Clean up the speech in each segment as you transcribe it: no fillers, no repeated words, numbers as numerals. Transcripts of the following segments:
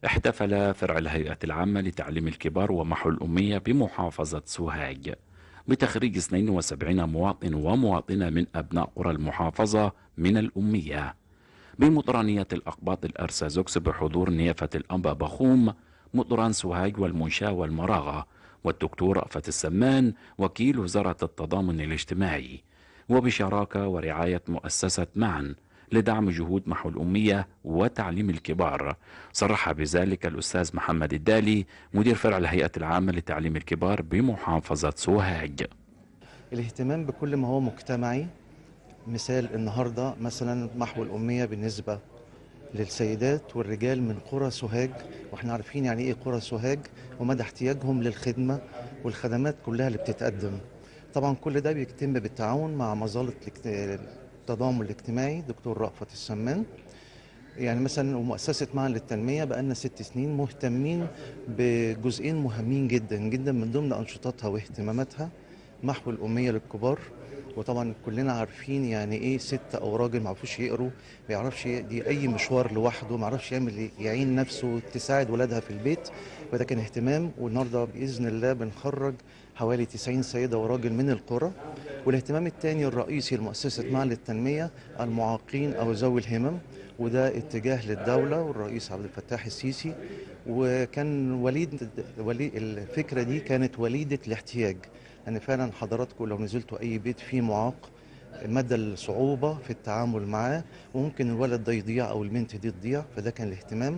احتفل فرع الهيئة العامة لتعليم الكبار ومحو الأمية بمحافظة سوهاج بتخريج 72 مواطن ومواطنة من أبناء قرى المحافظة من الأمية بمطرانية الأقباط الأرسازوكس بحضور نيافة الأنبا بخوم مطران سوهاج والمنشاة والمراغة والدكتور رأفت السمان وكيل وزارة التضامن الاجتماعي وبشراكة ورعاية مؤسسة معا لدعم جهود محو الأمية وتعليم الكبار. صرح بذلك الأستاذ محمد الدالي مدير فرع الهيئة العامة لتعليم الكبار بمحافظة سوهاج. الاهتمام بكل ما هو مجتمعي، مثال النهاردة مثلا محو الأمية بالنسبة للسيدات والرجال من قرى سوهاج، واحنا عارفين يعني ايه قرى سوهاج ومدى احتياجهم للخدمة والخدمات كلها اللي بتتقدم. طبعا كل ده بيتم بالتعاون مع مظلة التضامن الاجتماعي دكتور رأفت السمان. يعني مثلا ومؤسسة معا للتنمية بقالنا 6 سنين مهتمين بجزئين مهمين جدا جدا من ضمن أنشطتها واهتماماتها محو الأمية للكبار. وطبعا كلنا عارفين يعني ايه ست او راجل ما عرفوش يقروا، ما يعرفش يقضي اي مشوار لوحده، ما يعرفش يعين نفسه، تساعد ولادها في البيت. وده كان اهتمام، والنهارده باذن الله بنخرج حوالي 90 سيده وراجل من القرى. والاهتمام الثاني الرئيسي لمؤسسه معا للتنميه المعاقين او ذوي الهمم، وده اتجاه للدوله والرئيس عبد الفتاح السيسي. وكان الفكره دي كانت وليده الاحتياج، ان فعلا حضراتكم لو نزلتوا اي بيت فيه معاق مدى الصعوبة في التعامل معاه، وممكن الولد ده يضيع او البنت دي تضيع، فده كان الاهتمام.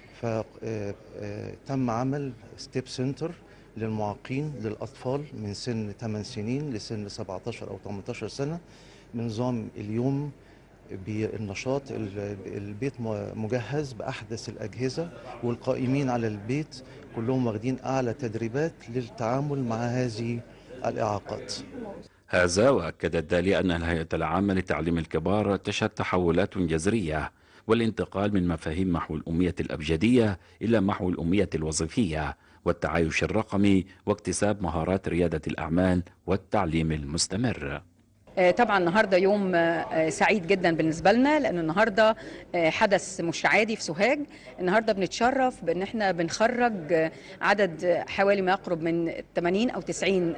فتم عمل ستيب سنتر للمعاقين للأطفال من سن 8 سنين لسن 17 أو 18 سنة بنظام اليوم بالنشاط. البيت مجهز بأحدث الأجهزة، والقائمين على البيت كلهم واخدين أعلى تدريبات للتعامل مع هذه الإعاقات. هذا وأكد الدالي أن الهيئة العامة لتعليم الكبار تشهد تحولات جذرية والانتقال من مفاهيم محو الأمية الأبجدية إلى محو الأمية الوظيفية والتعايش الرقمي واكتساب مهارات ريادة الأعمال والتعليم المستمر. طبعا النهارده يوم سعيد جدا بالنسبه لنا، لان النهارده حدث مش عادي في سوهاج. النهارده بنتشرف بان احنا بنخرج عدد حوالي ما يقرب من 80 او 90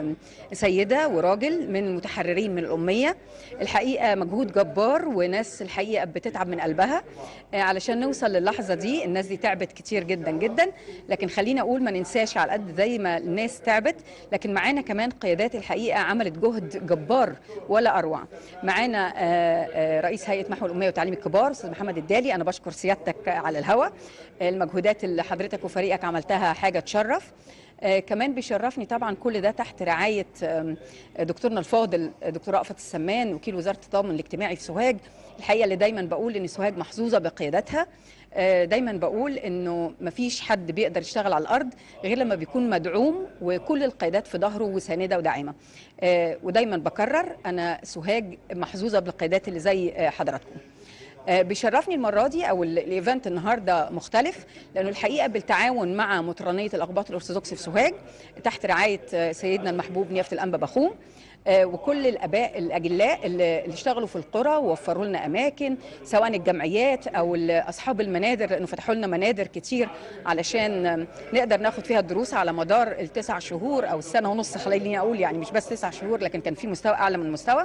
سيده وراجل من متحررين من الاميه. الحقيقه مجهود جبار، وناس الحقيقه بتتعب من قلبها علشان نوصل للحظه دي. الناس دي تعبت كتير جدا جدا، لكن خلينا اقول ما ننساش على قد زي ما الناس تعبت، لكن معانا كمان قيادات الحقيقه عملت جهد جبار ولا اروع. معانا رئيس هيئه محو الاميه وتعليم الكبار استاذ محمد الدالي، انا بشكر سيادتك على الهواء. المجهودات اللي حضرتك وفريقك عملتها حاجه تشرف. كمان بيشرفني طبعا كل ده تحت رعايه دكتورنا الفاضل دكتور رأفت السمان وكيل وزاره التضامن الاجتماعي في سوهاج. الحقيقه اللي دايما بقول ان سوهاج محظوظه بقيادتها. دايما بقول انه مفيش حد بيقدر يشتغل على الارض غير لما بيكون مدعوم وكل القيادات في ظهره وسانده وداعمه. ودايما بكرر انا سوهاج محظوظه بالقيادات اللي زي حضراتكم. بيشرفني المره دي او الايفنت النهارده مختلف، لانه الحقيقه بالتعاون مع مطرانيه الاقباط الارثوذكس في سوهاج تحت رعايه سيدنا المحبوب نيافه الانبا بخوم، وكل الاباء الاجلاء اللي اشتغلوا في القرى ووفروا لنا اماكن، سواء الجمعيات او اصحاب المنادر، لانه فتحوا لنا منادر كتير علشان نقدر ناخد فيها الدروس على مدار ال9 شهور او السنه ونص. خليني اقول يعني مش بس 9 شهور، لكن كان في مستوى اعلى من المستوى.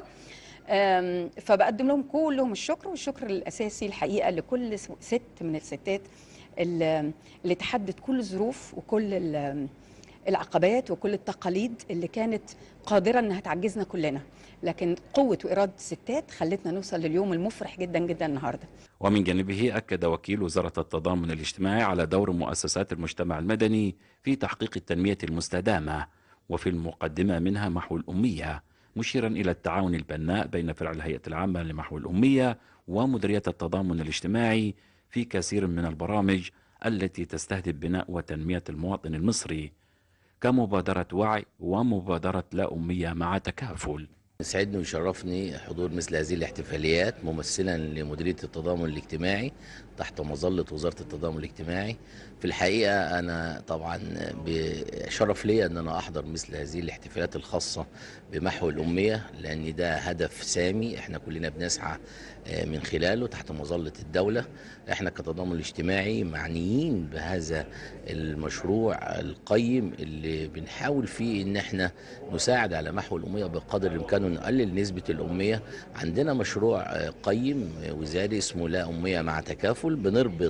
فبقدم لهم كلهم الشكر، والشكر الاساسي الحقيقه لكل ست من الستات اللي تحدت كل الظروف وكل العقبات وكل التقاليد اللي كانت قادرة أنها تعجزنا كلنا، لكن قوة وإرادة الستات خلتنا نوصل لليوم المفرح جدا جدا النهاردة. ومن جانبه أكد وكيل وزارة التضامن الاجتماعي على دور مؤسسات المجتمع المدني في تحقيق التنمية المستدامة، وفي المقدمة منها محو الأمية، مشيرا إلى التعاون البناء بين فرع الهيئة العامة لمحو الأمية ومديرية التضامن الاجتماعي في كثير من البرامج التي تستهدف بناء وتنمية المواطن المصري كمبادرة وعي ومبادرة لا أمية مع تكافل. يسعدني ويشرفني حضور مثل هذه الاحتفاليات ممثلا لمديرية التضامن الاجتماعي تحت مظلة وزارة التضامن الاجتماعي. في الحقيقة أنا طبعا بشرف لي أن أنا أحضر مثل هذه الاحتفالات الخاصة بمحو الأمية، لأن ده هدف سامي احنا كلنا بنسعى من خلاله تحت مظلة الدولة. احنا كتضامن الاجتماعي معنيين بهذا المشروع القيم اللي بنحاول فيه ان احنا نساعد على محو الأمية بقدر الإمكان ونقلل نسبة الأمية. عندنا مشروع قيم وزاري اسمه لا أمية مع تكافل، بنربط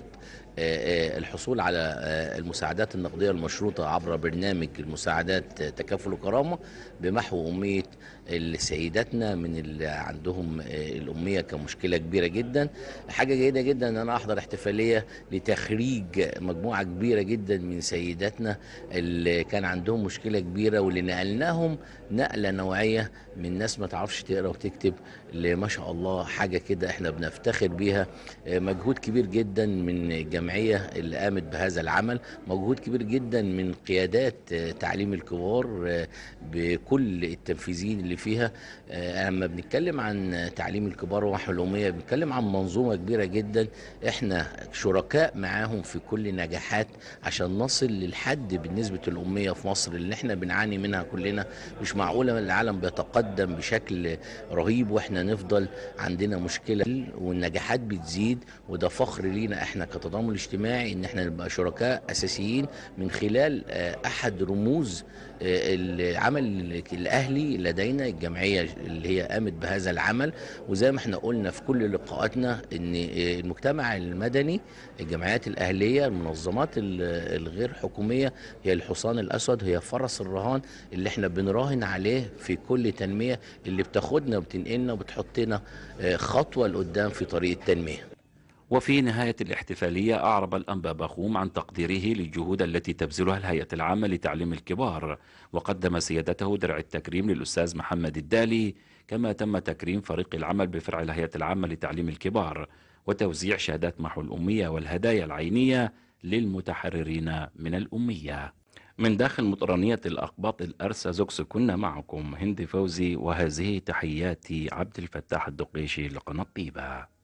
الحصول على المساعدات النقدية المشروطة عبر برنامج المساعدات تكافل وكرامة بمحو أمية سيداتنا من اللي عندهم الأمية كمشكلة كبيرة جدا. حاجة جيدة جدا أن أنا أحضر احتفالية لتخريج مجموعة كبيرة جدا من سيداتنا اللي كان عندهم مشكلة كبيرة، واللي نقلناهم نقلة نوعية من ناس ما تعرفش تقرأ وتكتب ما شاء الله حاجة كده احنا بنفتخر بيها. مجهود كبير جدا من الجمعية اللي قامت بهذا العمل، مجهود كبير جدا من قيادات تعليم الكبار بكل التنفيذيين اللي فيها. لما بنتكلم عن تعليم الكبار ومحو الأمية بنتكلم عن منظومة كبيرة جدا احنا شركاء معاهم في كل نجاحات عشان نصل للحد بالنسبة للأمية في مصر اللي احنا بنعاني منها كلنا. مش معقولة العالم بيتقدم بشكل رهيب واحنا نفضل عندنا مشكلة، والنجاحات بتزيد، وده فخر لينا احنا كتضامن الاجتماعي ان احنا نبقى شركاء اساسيين من خلال احد رموز العمل الاهلي لدينا، الجمعيه اللي هي قامت بهذا العمل. وزي ما احنا قلنا في كل لقاءاتنا ان المجتمع المدني، الجمعيات الاهليه، المنظمات الغير حكوميه هي الحصان الاسود، هي فرس الرهان اللي احنا بنراهن عليه في كل تنميه اللي بتاخدنا وبتنقلنا وبتحطنا خطوه لقدام في طريق التنميه. وفي نهاية الاحتفالية أعرب الأنبا بخوم عن تقديره للجهود التي تبذلها الهيئة العامة لتعليم الكبار، وقدم سيادته درع التكريم للأستاذ محمد الدالي، كما تم تكريم فريق العمل بفرع الهيئة العامة لتعليم الكبار وتوزيع شهادات محو الأمية والهدايا العينية للمتحررين من الأمية. من داخل مطرانية الأقباط الأرسى زوكس كنا معكم هند فوزي، وهذه تحياتي عبد الفتاح الدقيشي لقناة طيبة.